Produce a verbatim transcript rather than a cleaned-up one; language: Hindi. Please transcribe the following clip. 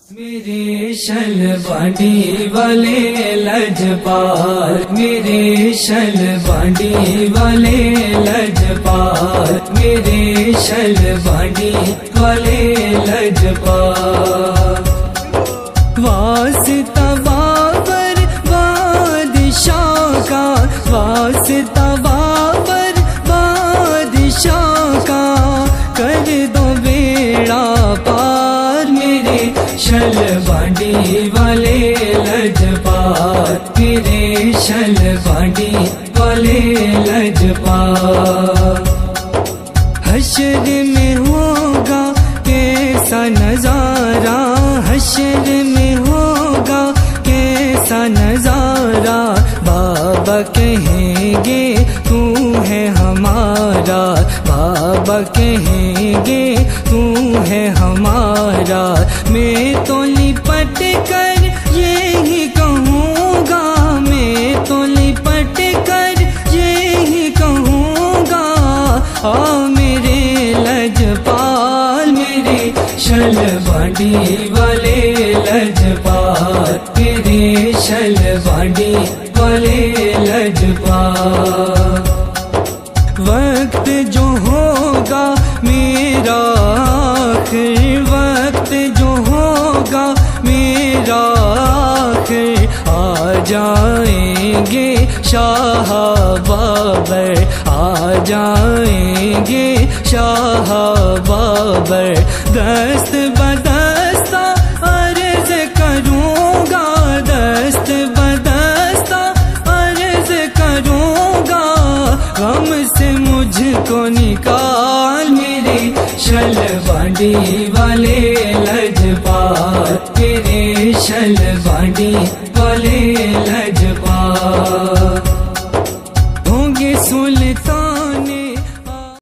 मेरे शलवाड़ी वाले लजपाल, मेरे शलवाड़ी वाले लजपाल, मेरे शलवाड़ी वाले लजपाल। वास्ता बाबर बादशाह का, वास्ता बाबर बादशाह का, कर दो बेड़ा पार मेरे शलवाड़ी वाले लजपाल, मेरे शलवाड़ी वाले लजपाल। हश्र में होगा कैसा नजारा, हश्र में होगा कैसा नजारा, बाबा कहेंगे तू है हमारा, बाबा कहेंगे तू है हमारा। मैं तो लिपट कर यही कहूँगा, मैं तो लिपट कर यही कहूँगा, आ मेरे लजपाल, मेरे शलवाड़ी वाले लजपाल, मेरे शलवाड़ी वाले लजपाल। वक्त जो होगा मेरा आखिर, वक्त जो होगा मेरा आखिर, आ जाएंगे शाह बाबर, आ जाएंगे शाह बाबर। दस्त बदस्ता अर्ज करूँगा, दस्त बदस्ता अर्ज करूँगा, गम से मुझको निकाल मेरे शलवाड़ी वाले लजपाल, मेरे शलवाड़ी वाले लजपाल। होंगे सुल्तान